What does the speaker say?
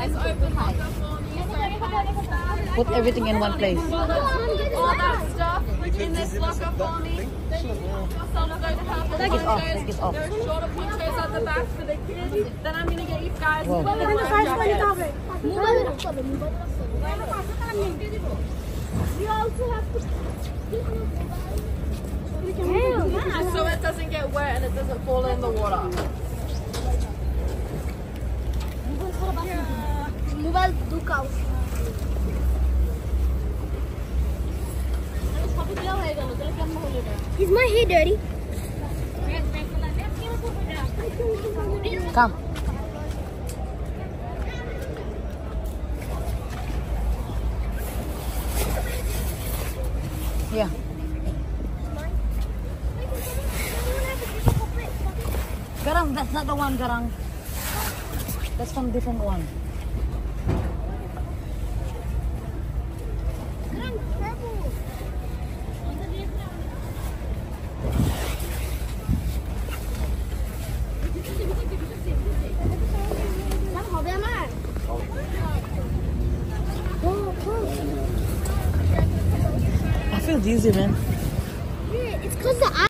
guys open locker for me? Put everything in one place. All that stuff in this locker for me. Some are going to have the Take it off, take it off. There are shorter ponchos at the back for the kids. Then I'm going to get you guys. Wow. We also have to. So it doesn't get wet and it doesn't fall in the water. Is my hair dirty? Come. Yeah. Garang, that's not the one, Garang. That's from different one. I feel dizzy, man. It's because the